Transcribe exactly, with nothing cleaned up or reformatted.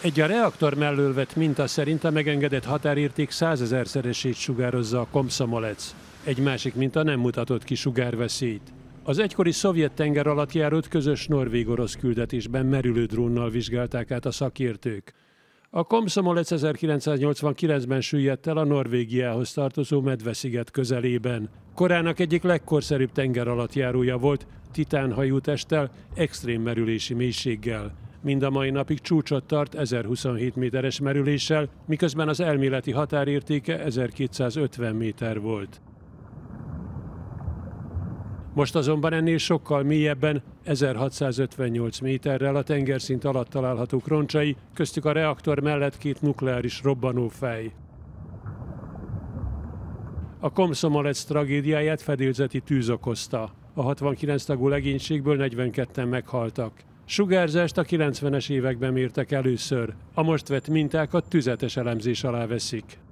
Egy a reaktor mellől vett minta szerint a megengedett határérték százezerszeresét sugározza a Komszomolec. Egy másik minta nem mutatott ki sugárveszélyt. Az egykori szovjet tengeralattjárót közös norvég-orosz küldetésben merülő drónnal vizsgálták át a szakértők. A Komszomolec ezerkilencszáznyolcvankilencben süllyedt el a Norvégiához tartozó Medvesziget közelében. Korának egyik legkorszerűbb tengeralattjárója volt, titán hajótesttel, extrém merülési mélységgel. Mind a mai napig csúcsot tart ezerhuszonhét méteres merüléssel, miközben az elméleti határértéke ezerkétszázötven méter volt. Most azonban ennél sokkal mélyebben, ezerhatszázötvennyolc méterrel a tengerszint alatt találhatók roncsai, köztük a reaktor mellett két nukleáris robbanófej. A Komszomolec tragédiáját fedélzeti tűz okozta. A hatvankilenc tagú legénységből negyvenketten meghaltak. Sugárzást a kilencvenes években mértek először, a most vett mintákat tüzetes elemzés alá veszik.